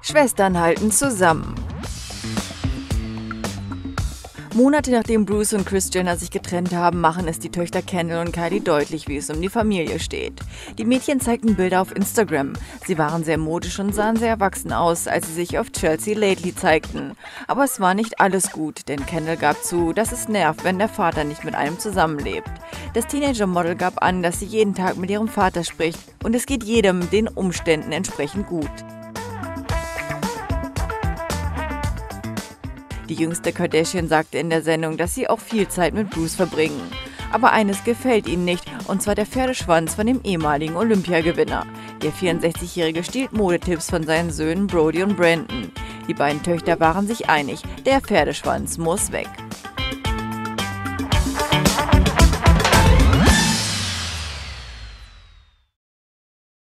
Schwestern halten zusammen. Monate nachdem Bruce und Kris Jenner sich getrennt haben, machen es die Töchter Kendall und Kylie deutlich, wie es um die Familie steht. Die Mädchen zeigten Bilder auf Instagram. Sie waren sehr modisch und sahen sehr erwachsen aus, als sie sich auf Chelsea Lately zeigten. Aber es war nicht alles gut, denn Kendall gab zu, dass es nervt, wenn der Vater nicht mit einem zusammenlebt. Das Teenager-Model gab an, dass sie jeden Tag mit ihrem Vater spricht und es geht jedem den Umständen entsprechend gut. Die jüngste Kardashian sagte in der Sendung, dass sie auch viel Zeit mit Bruce verbringen. Aber eines gefällt ihnen nicht, und zwar der Pferdeschwanz von dem ehemaligen Olympiagewinner. Der 64-Jährige stiehlt Modetipps von seinen Söhnen Brody und Brandon. Die beiden Töchter waren sich einig, der Pferdeschwanz muss weg.